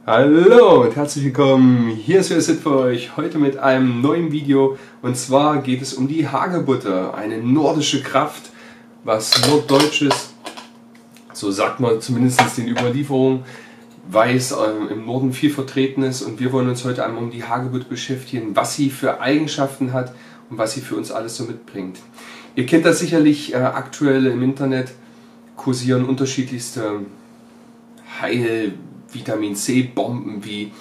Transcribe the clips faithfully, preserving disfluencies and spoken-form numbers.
Hallo und herzlich willkommen, hier ist Sid für euch, heute mit einem neuen Video, und zwar geht es um die Hagebutte, eine nordische Kraft, was Norddeutsches, so sagt man zumindest den Überlieferungen, weil es äh, im Norden viel vertreten ist, und wir wollen uns heute einmal um die Hagebutte beschäftigen, was sie für Eigenschaften hat und was sie für uns alles so mitbringt. Ihr kennt das sicherlich, äh, aktuell im Internet kursieren unterschiedlichste Heil- Vitamin C-Bomben wie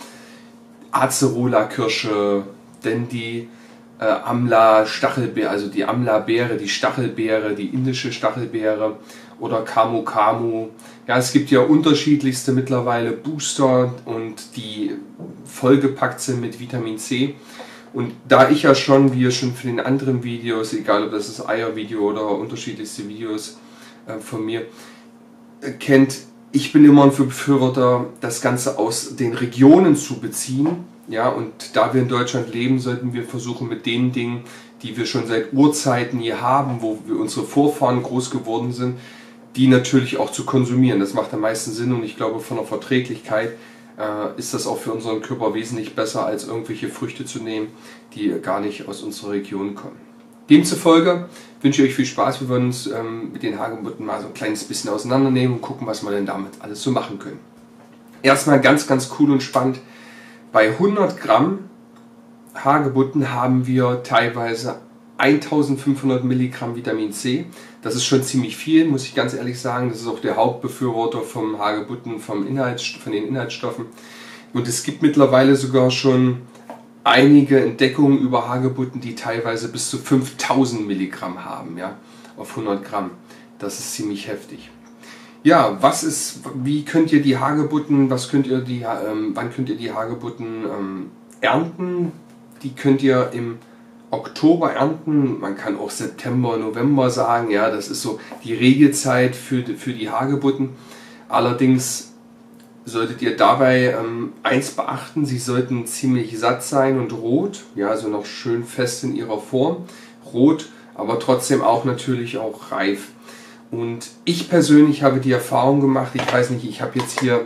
Acerola-Kirsche, denn die äh, Amla-Stachelbeere, also die Amla-Beere, die Stachelbeere, die indische Stachelbeere oder Camu Camu. Ja, es gibt ja unterschiedlichste mittlerweile Booster, und die vollgepackt sind mit Vitamin C. Und da ich ja schon, wie ihr schon für den anderen Videos, egal ob das das Eier-Video oder unterschiedlichste Videos äh, von mir äh, kennt, ich bin immer ein Befürworter, das Ganze aus den Regionen zu beziehen. Ja, und da wir in Deutschland leben, sollten wir versuchen, mit den Dingen, die wir schon seit Urzeiten hier haben, wo wir unsere Vorfahren groß geworden sind, die natürlich auch zu konsumieren. Das macht am meisten Sinn, und ich glaube, von der Verträglichkeit äh, ist das auch für unseren Körper wesentlich besser, als irgendwelche Früchte zu nehmen, die gar nicht aus unserer Region kommen. Demzufolge wünsche ich euch viel Spaß. Wir wollen uns ähm, mit den Hagebutten mal so ein kleines bisschen auseinandernehmen und gucken, was wir denn damit alles so machen können. Erstmal ganz, ganz cool und spannend. Bei hundert Gramm Hagebutten haben wir teilweise eintausendfünfhundert Milligramm Vitamin C. Das ist schon ziemlich viel, muss ich ganz ehrlich sagen. Das ist auch der Hauptbefürworter vom Hagebutten, vom Inhalt, von den Inhaltsstoffen. Und es gibt mittlerweile sogar schon einige Entdeckungen über Hagebutten, die teilweise bis zu fünftausend Milligramm haben, ja, auf hundert Gramm. Das ist ziemlich heftig. Ja, was ist, wie könnt ihr die Hagebutten, was könnt ihr die, ähm, wann könnt ihr die Hagebutten ähm, ernten? Die könnt ihr im Oktober ernten. Man kann auch September, November sagen, ja, das ist so die Regelzeit für, für die Hagebutten. Allerdings solltet ihr dabei ähm, eins beachten: Sie sollten ziemlich satt sein und rot, ja, also noch schön fest in ihrer Form, rot, aber trotzdem auch natürlich auch reif. Und ich persönlich habe die Erfahrung gemacht, ich weiß nicht, ich habe jetzt hier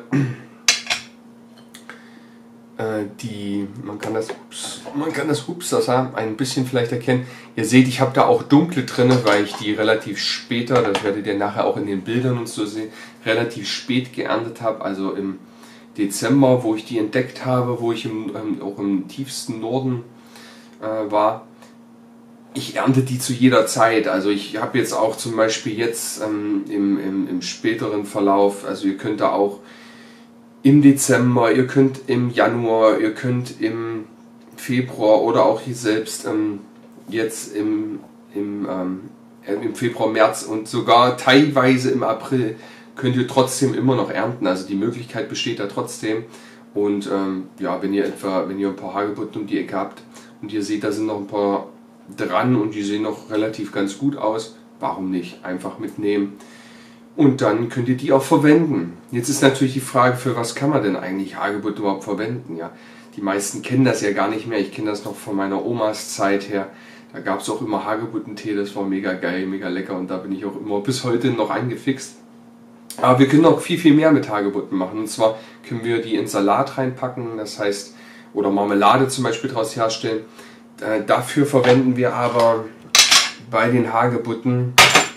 äh, die, man kann das, ups, man kann das, ups, das ein bisschen vielleicht erkennen. Ihr seht, ich habe da auch dunkle drin, weil ich die relativ später, das werdet ihr nachher auch in den Bildern und so sehen, relativ spät geerntet habe, also im Dezember, wo ich die entdeckt habe, wo ich im, ähm, auch im tiefsten Norden äh, war. Ich ernte die zu jeder Zeit, also ich habe jetzt auch zum Beispiel jetzt ähm, im, im, im späteren Verlauf, also ihr könnt da auch im Dezember, ihr könnt im Januar, ihr könnt im Februar oder auch hier selbst ähm, jetzt im, im, ähm, im Februar, März und sogar teilweise im April könnt ihr trotzdem immer noch ernten. Also die Möglichkeit besteht da trotzdem. Und ähm, ja, wenn ihr etwa, wenn ihr ein paar Hagebutten um die Ecke habt und ihr seht, da sind noch ein paar dran und die sehen noch relativ ganz gut aus, warum nicht? Einfach mitnehmen. Und dann könnt ihr die auch verwenden. Jetzt ist natürlich die Frage, für was kann man denn eigentlich Hagebutten überhaupt verwenden? Ja, die meisten kennen das ja gar nicht mehr. Ich kenne das noch von meiner Omas Zeit her. Da gab es auch immer Hagebuttentee, das war mega geil, mega lecker, und da bin ich auch immer bis heute noch angefixt. Aber wir können auch viel, viel mehr mit Hagebutten machen. Und zwar können wir die in Salat reinpacken, das heißt, oder Marmelade zum Beispiel daraus herstellen. Äh, dafür verwenden wir aber bei den Hagebutten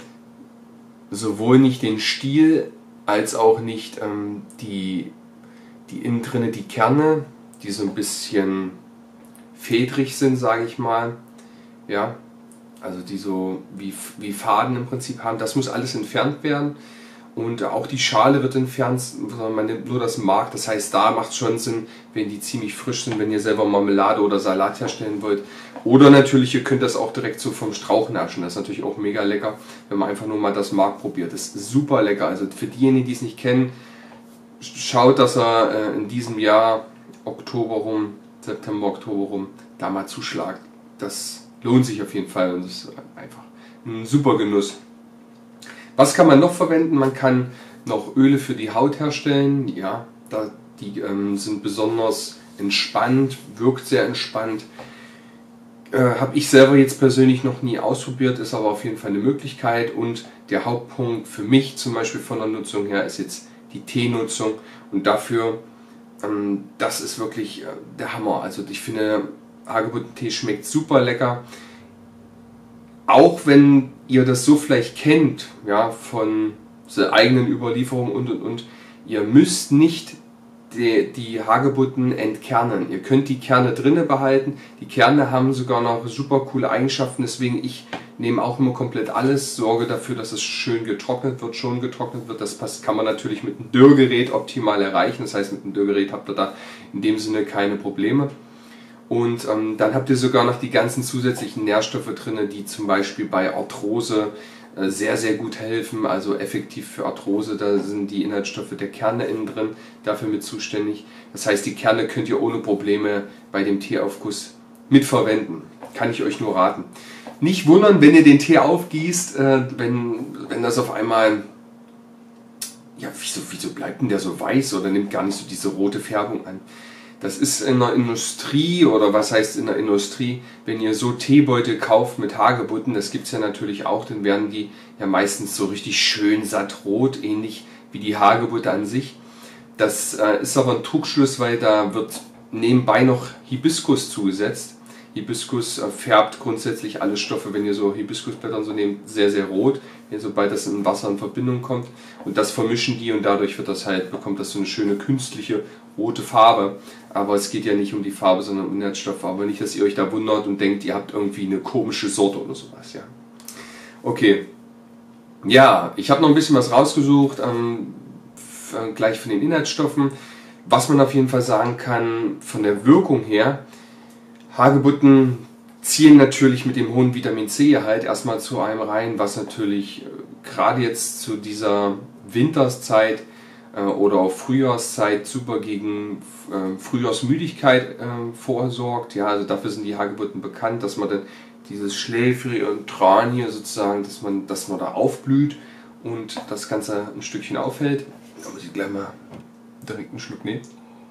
sowohl nicht den Stiel als auch nicht ähm, die, die innen drinne die Kerne, die so ein bisschen fedrig sind, sage ich mal. Ja, also die so wie, wie Faden im Prinzip haben. Das muss alles entfernt werden. Und auch die Schale wird entfernt, sondern man nimmt nur das Mark. Das heißt, da macht es schon Sinn, wenn die ziemlich frisch sind, wenn ihr selber Marmelade oder Salat herstellen wollt. Oder natürlich, ihr könnt das auch direkt so vom Strauch naschen. Das ist natürlich auch mega lecker, wenn man einfach nur mal das Mark probiert. Das ist super lecker. Also für diejenigen, die es nicht kennen, schaut, dass er in diesem Jahr, Oktober rum, September, Oktober rum, da mal zuschlagt. Das lohnt sich auf jeden Fall und das ist einfach ein super Genuss. Was kann man noch verwenden? Man kann noch Öle für die Haut herstellen. Ja, da, die ähm, sind besonders entspannt, wirkt sehr entspannt. Äh, Habe ich selber jetzt persönlich noch nie ausprobiert, ist aber auf jeden Fall eine Möglichkeit. Und der Hauptpunkt für mich zum Beispiel von der Nutzung her ist jetzt die Teenutzung. Und dafür ähm, das ist wirklich äh, der Hammer. Also ich finde, Hagebuttentee schmeckt super lecker. Auch wenn ihr das so vielleicht kennt, ja, von der eigenen Überlieferung und und und, ihr müsst nicht die, die Hagebutten entkernen. Ihr könnt die Kerne drinne behalten. Die Kerne haben sogar noch super coole Eigenschaften, deswegen ich nehme auch immer komplett alles, sorge dafür, dass es schön getrocknet wird, schon getrocknet wird. Das passt, kann man natürlich mit einem Dürrgerät optimal erreichen. Das heißt, mit einem Dürrgerät habt ihr da in dem Sinne keine Probleme. Und ähm, dann habt ihr sogar noch die ganzen zusätzlichen Nährstoffe drin, die zum Beispiel bei Arthrose äh, sehr, sehr gut helfen. Also effektiv für Arthrose, da sind die Inhaltsstoffe der Kerne innen drin, dafür mit zuständig. Das heißt, die Kerne könnt ihr ohne Probleme bei dem Teeaufguss mitverwenden. Kann ich euch nur raten. Nicht wundern, wenn ihr den Tee aufgießt, äh, wenn, wenn das auf einmal, ja, wieso, wieso bleibt denn der so weiß oder nimmt gar nicht so diese rote Färbung an? Das ist in der Industrie, oder was heißt in der Industrie, wenn ihr so Teebeutel kauft mit Hagebutten, das gibt es ja natürlich auch, dann werden die ja meistens so richtig schön satt rot, ähnlich wie die Hagebutte an sich. Das äh, ist aber ein Trugschluss, weil da wird nebenbei noch Hibiskus zugesetzt. Hibiskus äh, färbt grundsätzlich alle Stoffe, wenn ihr so Hibiskusblätter so nehmt, sehr, sehr rot, sobald das in Wasser in Verbindung kommt. Und das vermischen die und dadurch wird das halt, bekommt das so eine schöne künstliche rote Farbe. Aber es geht ja nicht um die Farbe, sondern um Inhaltsstoffe. Aber nicht, dass ihr euch da wundert und denkt, ihr habt irgendwie eine komische Sorte oder sowas. Ja. Okay. Ja, ich habe noch ein bisschen was rausgesucht, ähm, gleich von den Inhaltsstoffen. Was man auf jeden Fall sagen kann, von der Wirkung her, Hagebutten ziehen natürlich mit dem hohen Vitamin C-Gehalt erstmal zu einem rein, was natürlich äh, gerade jetzt zu dieser Winterszeit äh, oder auch Frühjahrszeit super gegen äh, Frühjahrsmüdigkeit äh, vorsorgt. Ja, also dafür sind die Hagebutten bekannt, dass man dann dieses schläfrige und Tran hier sozusagen, dass man, dass man da aufblüht und das Ganze ein Stückchen aufhält. Da muss ich gleich mal direkt einen Schluck nehmen.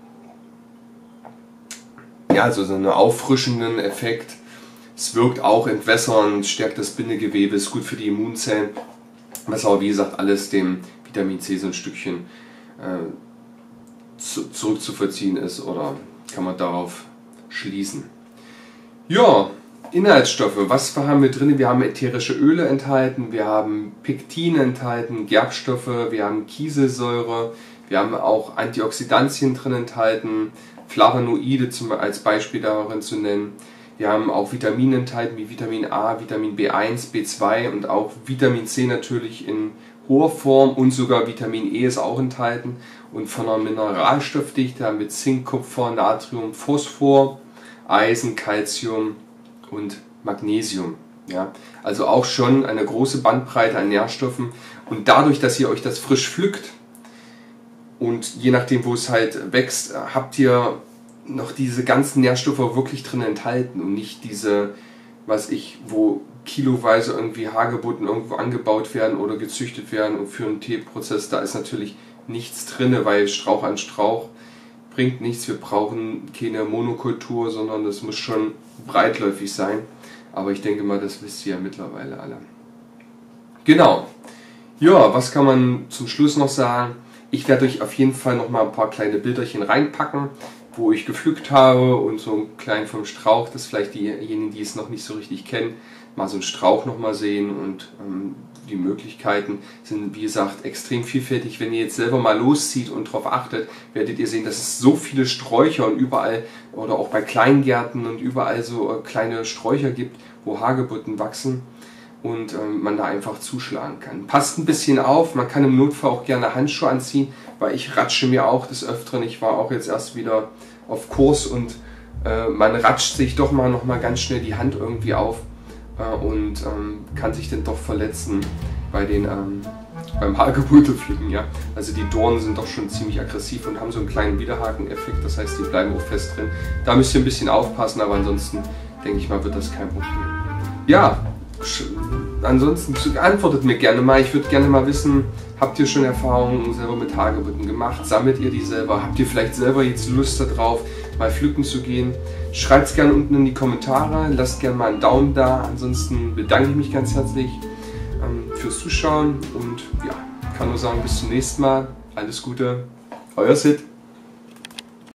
Ja, also so einen auffrischenden Effekt. Es wirkt auch entwässernd, stärkt das Bindegewebe, ist gut für die Immunzellen, was aber wie gesagt alles dem Vitamin C so ein Stückchen äh, zu, zurückzuvollziehen ist, oder kann man darauf schließen. Ja, Inhaltsstoffe, was haben wir drin? Wir haben ätherische Öle enthalten, wir haben Pektine enthalten, Gerbstoffe, wir haben Kieselsäure, wir haben auch Antioxidantien drin enthalten, Flavonoide zum, als Beispiel darin zu nennen. Wir haben auch Vitamine enthalten wie Vitamin A, Vitamin B eins, B zwei und auch Vitamin C natürlich in hoher Form und sogar Vitamin E ist auch enthalten. Und von der Mineralstoffdichte haben wir Zink, Kupfer, Natrium, Phosphor, Eisen, Calcium und Magnesium. Ja, also auch schon eine große Bandbreite an Nährstoffen. Und dadurch, dass ihr euch das frisch pflückt, und je nachdem, wo es halt wächst, habt ihr noch diese ganzen Nährstoffe wirklich drin enthalten und nicht diese, was ich, wo kiloweise irgendwie Hagebutten irgendwo angebaut werden oder gezüchtet werden und für einen Teeprozess, da ist natürlich nichts drin, weil Strauch an Strauch bringt nichts. Wir brauchen keine Monokultur, sondern das muss schon breitläufig sein. Aber ich denke mal, das wisst ihr ja mittlerweile alle. Genau. Ja, was kann man zum Schluss noch sagen? Ich werde euch auf jeden Fall noch mal ein paar kleine Bilderchen reinpacken, wo ich gepflückt habe und so ein klein vom Strauch, dass vielleicht diejenigen, die es noch nicht so richtig kennen, mal so einen Strauch noch mal sehen. Und ähm, die Möglichkeiten sind, wie gesagt, extrem vielfältig. Wenn ihr jetzt selber mal loszieht und darauf achtet, werdet ihr sehen, dass es so viele Sträucher und überall oder auch bei Kleingärten und überall so äh, kleine Sträucher gibt, wo Hagebutten wachsen. Und ähm, man da einfach zuschlagen kann. Passt ein bisschen auf, man kann im Notfall auch gerne Handschuhe anziehen, weil ich ratsche mir auch des Öfteren. Ich war auch jetzt erst wieder auf Kurs und äh, man ratscht sich doch mal noch mal ganz schnell die Hand irgendwie auf äh, und ähm, kann sich dann doch verletzen bei den, ähm, beim Hagebutte-Pflücken. Ja? Also die Dornen sind doch schon ziemlich aggressiv und haben so einen kleinen Widerhaken-Effekt, das heißt, die bleiben auch fest drin. Da müsst ihr ein bisschen aufpassen, aber ansonsten denke ich mal, wird das kein Problem. Ja, ansonsten antwortet mir gerne mal. Ich würde gerne mal wissen, habt ihr schon Erfahrungen selber mit Hagebutten gemacht? Sammelt ihr die selber? Habt ihr vielleicht selber jetzt Lust darauf, mal pflücken zu gehen? Schreibt es gerne unten in die Kommentare. Lasst gerne mal einen Daumen da. Ansonsten bedanke ich mich ganz herzlich ähm, fürs Zuschauen und ja, kann nur sagen, bis zum nächsten Mal. Alles Gute, euer Sid.